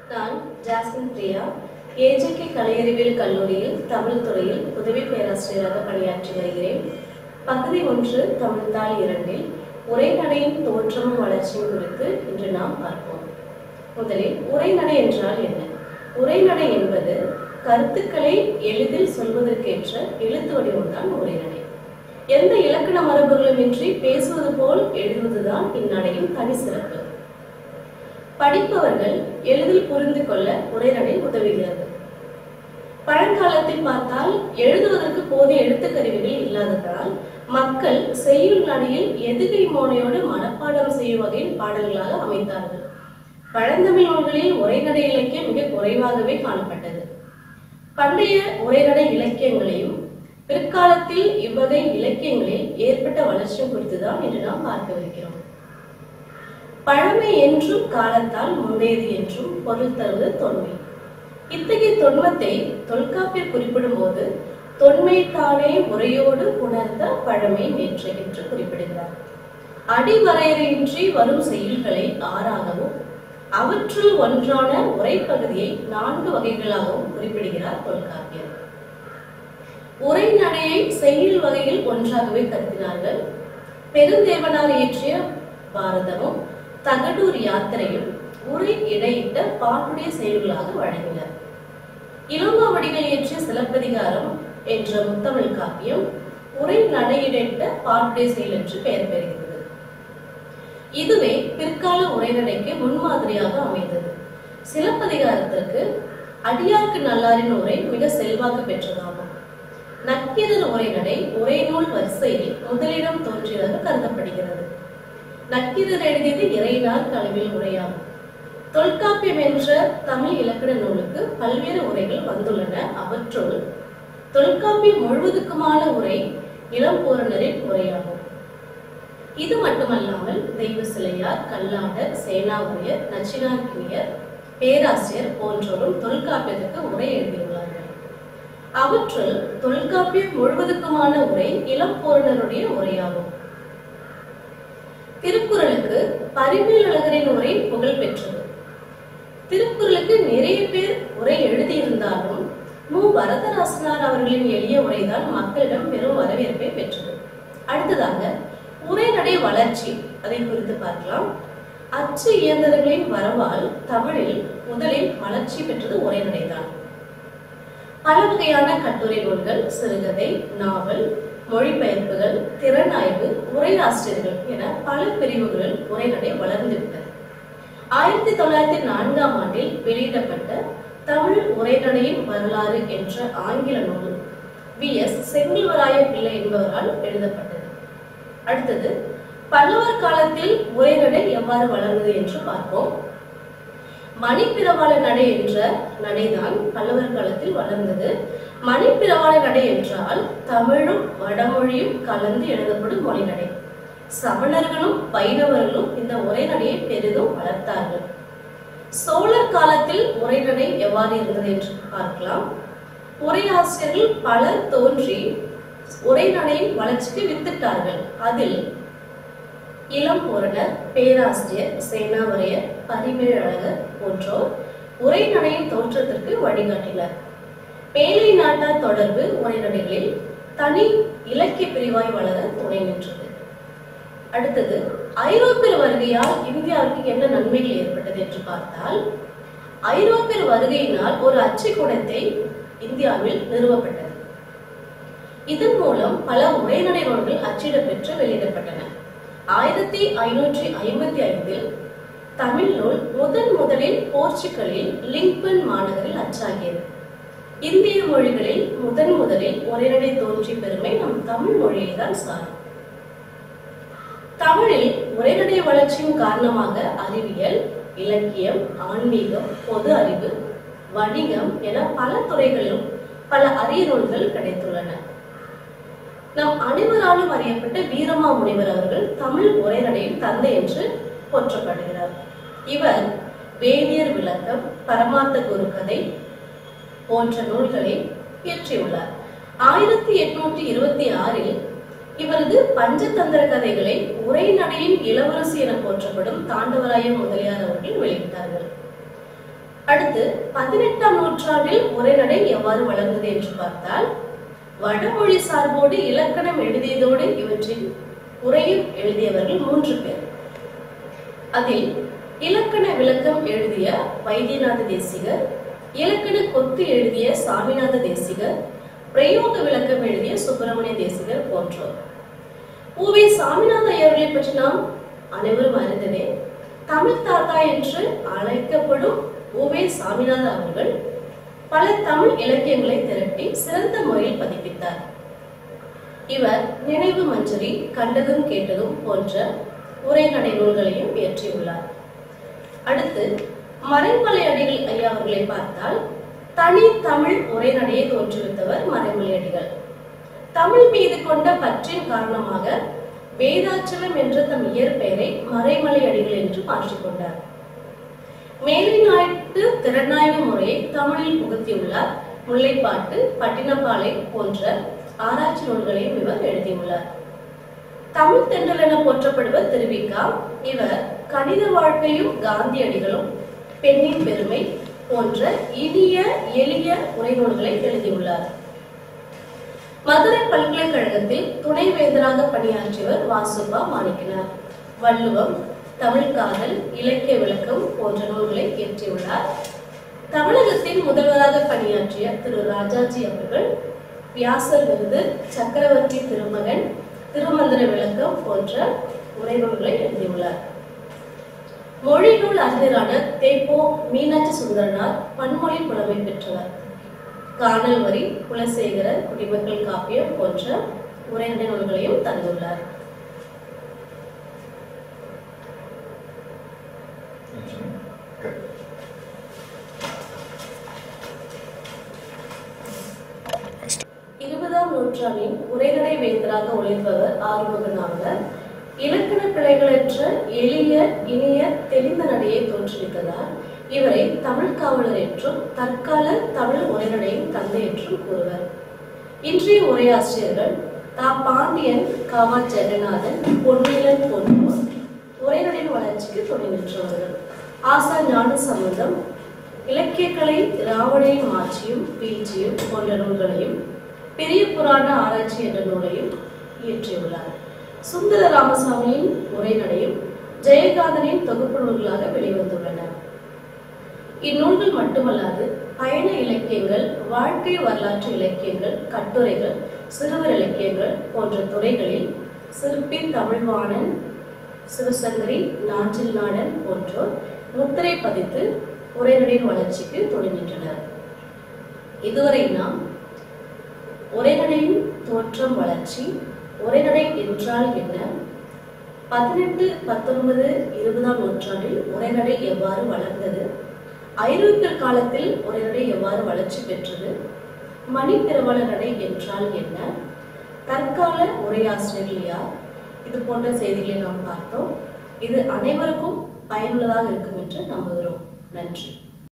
நான் jasmine Priya, AJK கலையறிவியல் கல்லூரியில் தமிழ் துறையில் உதவி பேராசிரியராக பணியாற்றி வருகிறேன். பகுதி 1 தமிழ்த்தாள் 2 உரைநடையின் தோற்றமும் வளர்ச்சியும் குறித்து இன்று நாம் பார்ப்போம். முதலில் உரைநடை என்றால் என்ன? உரைநடை என்பது கருத்துக்களை எளிதில் சொல்வதற்கேற்ற எழுத்து வடிவம்தான் உரைநடை. எந்த இலக்கண மரபுகளுமின்றி பேசுவது போல் எழுதுவதுதான் இந்நடையின் தனி சிறப்பு. படிப்பவர்கள் எளிதில் புரிந்து கொள்ள உரைநடை உதவுகிறது. பழங்காலத்தில் பார்த்தால் எழுதுவதற்கு போதிய எழுத்துக்கருவிகள் இல்லாததால் மக்கள் செய்யுள் நடையில் எதுகை மோனையோடு மனப்பாடம் செய்யும் வகையில் பாடல்களாக அமைத்தார்கள். பழந்தமிழ் நூல்களில் உரைநடை இலக்கியம் மிக குறைவாகவே காணப்பட்டது. பண்டைய உரைநடை இலக்கியங்களையும் பிற்காலத்தில் இவ்வகை இலக்கியங்களில் ஏற்பட்ட வளர்ச்சி குறித்துதான் இன்று நாம் பார்க்கவிருக்கிறோம். பழமை என்றும் காலத்தால் முந்தையது என்றும் பொருள் தருவது தொன்மை. இத்தகைய தொன்மத்தை தொல்காப்பியர் குறிப்பிடும் போது தொன்மை தானே உரையோடு உணர்ந்த பழமை நேற்று என்று குறிப்பிடுகிறார். அடிவரையறையின்றி வரும் செய்யுள்களை 6ஆகவும் அவற்றுள் ஒன்றான உரைப்பகுதியை 4 வகைகளாகவும் குறிப்பிடுகிறார் தொல்காப்பியர். உரைநடையை செய்யுள் வகையில் ஒன்றாகவே கருதினார்கள். பெருந்தேவனார் இயற்றிய பாரதமும் தகடூர் யாத்திரையும் உரை இடையிட்ட பாட்டுடைய செயல்களாக வழங்கினர். இளங்கோவடிகள் இயற்றிய சிலப்பதிகாரம் என்ற முத்தமிழ் காப்பியம் உரை நடையிடையிட்ட பாட்டுடைய செயல் என்று பெயர் பெறுகிறது. இதுவே பிற்கால உரைநடைக்கு முன்மாதிரியாக அமைந்தது. சிலப்பதிகாரத்திற்கு அடியார்க்கு நல்லாரின் உரை மிக செல்வாக்கு பெற்றதாகும். நக்கீரர் உரைநடை உரைநூல் வரிசையில் முதலிடம் தோன்றியதாக கருதப்படுகிறது. நக்கீரர் எழுதியது இறையினார் கலவில் உரையாகும். தொல்காப்பியம் என்ற தமிழ் இலக்கண நூலுக்கு பல்வேறு உரைகள் வந்துள்ளன. அவற்றுள் தொல்காப்பியம் முழுவதுக்குமான உரை இளம்பூரணரின் உரையாகும். இது மட்டுமல்லாமல் தெய்வ சிலையார், கல்லாடர், சேனாவுயர், நச்சினார்க்கினியர், பேராசிரியர் போன்றோரும் தொல்காப்பியத்துக்கு உரை எழுதியுள்ளார்கள். அவற்றுள் தொல்காப்பியம் முழுவதுக்குமான உரை இளம்பூரணருடைய உரையாகும். திருக்குறளுக்கு பரிமேலழகரின் உரை புகழ் பெற்றது. திருக்குறளுக்கு நிறைய பேர் உரை எழுதியிருந்தாலும் மு. வரதராசனார் அவர்களின் எளிய உரைதான் மக்களிடம் பெரும் வரவேற்பை பெற்றது. அடுத்ததாக உரைநடை வளர்ச்சி, அதை குறித்து பார்க்கலாம். அச்சு இயந்திரங்களின் வரவால் தமிழில் முதலில் வளர்ச்சி பெற்றது உரைநடைதான். பல வகையான கட்டுரை நூல்கள், சிறுகதை, நாவல், மொழிபெயர்ப்புகள், திறனாய்வு, உரையாசிரியர்கள் என பல பிரிவுகளில் உரைநடை வளர்ந்துவிட்டது. 1904ஆம் ஆண்டில் வெளியிடப்பட்ட தமிழ் உரைநடையின் வரலாறு என்ற ஆங்கில நூல் V.S. செங்கில்வராய பிள்ளை என்பவரால் எழுதப்பட்டது. அடுத்தது பல்லவர் காலத்தில் உரைநடை எவ்வாறு வளர்ந்தது என்று பார்ப்போம். மணிப்பிரவாள நடை என்ற நடைதான் பல்லவர் காலத்தில் வளர்ந்தது. மணிப்பிரவாள நடை என்றால் தமிழும் வடமொழியும் கலந்து எழுதப்படும் மொழி நடை. சமணர்களும் வைணவர்களும் இந்த உரைநடையை பெரிதும் வளர்த்தார்கள். சோழர் காலத்தில் உரைநடை எவ்வாறு இருந்தது என்று பார்க்கலாம். உரையாசிரியர்கள் பலர் தோன்றி உரைநடையின் வளர்ச்சிக்கு வித்திட்டார்கள். அதில் இளம்பூரணர், பேராசிரியர், சேனாவரையர், பரிமேலழகர் போன்றோர் உரைநடையின் தோற்றத்திற்கு வழிகாட்டினர். மேலை நாட்டார் தொடர்பு உரைநடைகளில் தனி இலக்கிய பிரிவாய் வளர துணை நின்றது. அடுத்தது ஐரோப்பியர் வருகையால் இந்தியாவுக்கு என்ன நன்மைகள் ஏற்பட்டது என்று பார்த்தால், ஐரோப்பியர் வருகையினால் ஒரு அச்சுக்கூடத்தை இந்தியாவில் நிறுவப்பட்டது. இதன் மூலம் பல உரைநடை நூல்கள் அச்சிடப்பெற்று வெளியிடப்பட்டன. 1555இல் தமிழ் நூல் முதலில் போர்ச்சுகலில் லிங்பன் மாநகரில் அச்சாகியது. இந்திய மொழிகளில் முதலில் உரைநடை தோன்றிய பெருமை நம் தமிழ் மொழியை தான் சாரும். தமிழில் உரைநடை வளர்ச்சியின் காரணமாக அறிவியல், இலக்கியம், ஆன்மீகம், பொது அறிவு, வணிகம் என பல துறைகளிலும் பல அரிய நூல்கள் கிடைத்துள்ளன. நம் அனைவராலும் அறியப்பட்ட வீரமா முனிவர் அவர்கள் தமிழ் உரைநடையின் தந்தை என்று போற்றப்படுகிறார். இவர் வேதியர் விளக்கம், பரமார்த்த குருகதை போன்ற நூல்களை இயற்றியுள்ளார். 1826இல் இவரது பஞ்சதந்திர கதைகளை உரைநடையின் இளவரசி என போற்றப்படும் தாண்டவராய முதலியார் அவர்கள் வெளியிட்டார்கள். அடுத்து 18ஆம் நூற்றாண்டில் உரைநடை எவ்வாறு வளர்ந்தது என்று பார்த்தால், வடமொழி சார்போடு இலக்கணம் எழுதியதோடு இவற்றில் உரையும் எழுதியவர்கள் 3 பேர். அதில் இலக்கண விளக்கம் எழுதிய வைத்தியநாத தேசிகர், இலக்கண கொத்து எழுதிய சாமிநாத தேசிகர், பிரயோக விளக்கம் எழுதிய சுப்பிரமணிய தேசிகர் போன்றோர். உவே சாமிநாத ஐயர்களை பற்றி நாம் அனைவரும் அறிந்ததே. தமிழ் தாத்தா என்று அழைக்கப்படும் உவே சாமிநாத அவர்கள் பல தமிழ் இலக்கியங்களை திரட்டி சிறந்த முறையில் பதிப்பித்தார். இவர் நினைவு மஞ்சரி, கண்டதும் கேட்டதும் போன்ற உரைநடை நூல்களையும் இயற்றியுள்ளார். அடுத்து மறைமலை அடிகள் ஐயா அவர்களை பார்த்தால், தனி தமிழ் உரைநடையை தோற்றுவித்தவர் மறைமலை அடிகள். தமிழ் மீது கொண்ட பற்றின் காரணமாக வேதாச்சலம் என்ற தம் இயற்பெயரை மறைமலை அடிகள் என்று மாற்றிக்கொண்டார். மேலைநாட்டு திறனாய்வு முறையை தமிழில் புகுத்தியுள்ளார். முல்லைப்பாட்டு, பட்டினப்பாலை போன்ற ஆராய்ச்சி நூல்களையும் இவர் எழுதியுள்ளார். தமிழ் தென்றல் என போற்றப்படுவர் திருவிக்கா. இவர் கணித வாழ்க்கையும் காந்தியடிகளும், பெண்ணின் பெருமை போன்ற இனிய எளிய உரைநூல்களை எழுதியுள்ளார். மதுரை பல்கலைக்கழகத்தில் துணைவேந்தராக பணியாற்றியவர் வாசுபா மாணிக்கனார். வள்ளுவம், தமிழ்காதல், இலக்கிய விளக்கம் போன்ற நூல்களை இயற்றியுள்ளார். தமிழகத்தின் முதல்வராக பணியாற்றிய திரு ராஜாஜி அவர்கள் வியாசர் விருது, சக்கரவர்த்தி திருமகன், திருமந்திர விளக்கம் போன்ற உரைநூல்களை எழுதியுள்ளார். மொழி நூல் அறிஞரான தேப்போ மீனாட்சி சுந்தரனார் பன்மொழி புலமை பெற்றவர். காணல் வரி, குலசேகரர், குடிமக்கள் காப்பியம் போன்ற உரைநடை நூல்களையும் தந்துள்ளார். இருபதாம் நூற்றாண்டின் உரைநடை வேந்தராக ஒளிர்பவர் ஆறுமுகன் ஆவர். இலக்கண பிழைகளற்ற எளிய இனிய தெளிந்த நடையை தோற்றுவித்ததால் இவரை தமிழ் காவலர் என்றும் தற்கால தமிழ் உரைநடையின் தந்தை என்றும் கூறுவர். இன்றைய உரையாசிரியர்கள் தா பாண்டியன், கவா ஜெகநாதன், பொன்னிலன் போன்றோர் உரைநடையின் வளர்ச்சிக்கு துணை நின்றவர்கள். ஆசா ஞான சம்பந்தம் இலக்கியக்கலை ராவணையின் மாட்சியும் வீழ்ச்சியும் போன்ற நூல்களையும், பெரிய புராண ஆராய்ச்சி என்ற நூலையும் இயற்றியுள்ளார். சுந்தர ராமசாமியின் உரைநடையும் ஜெயகாந்தனின் தொகுப்பு நூல்களாக வெளிவந்துள்ளன. இந்நூல்கள் மட்டுமல்லாது பயண இலக்கியங்கள், வாழ்க்கை வரலாற்று இலக்கியங்கள், கட்டுரைகள், சிறுவர் இலக்கியங்கள் போன்ற துறைகளில் சிற்பி தமிழ்வாணன், சிவசங்கரி, நாஞ்சில் நாடன் போன்றோர் முத்திரை பதித்து உரைநடையின் வளர்ச்சிக்கு துணை நின்றனர். இதுவரை நாம் உரைநடையின் தோற்றம், வளர்ச்சி, உரைநடை என்றால் என்ன, 18, 19, 20ஆம் நூற்றாண்டில் உரைநடை எவ்வாறு வளர்ந்தது, ஐரோப்பிய காலத்தில் உரைநடை எவ்வாறு வளர்ச்சி பெற்றது, மணிப்பிரவாள நடை என்றால் என்ன, தற்கால உரையாசிரியர்கள் யார், இது போன்ற செய்திகளை நாம் பார்த்தோம். இது அனைவருக்கும் பயனுள்ளதாக இருக்கும் என்று நம்புகிறோம். நன்றி.